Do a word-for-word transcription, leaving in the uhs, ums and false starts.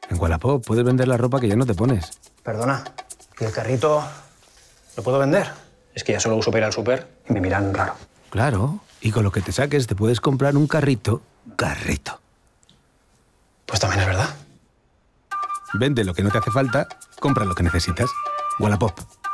En Wallapop puedes vender la ropa que ya no te pones. Perdona, ¿y el carrito lo puedo vender? Es que ya solo uso para ir al súper y me miran raro. Claro, y con lo que te saques te puedes comprar un carrito. Carrito. Pues también es verdad. Vende lo que no te hace falta, compra lo que necesitas. Wallapop.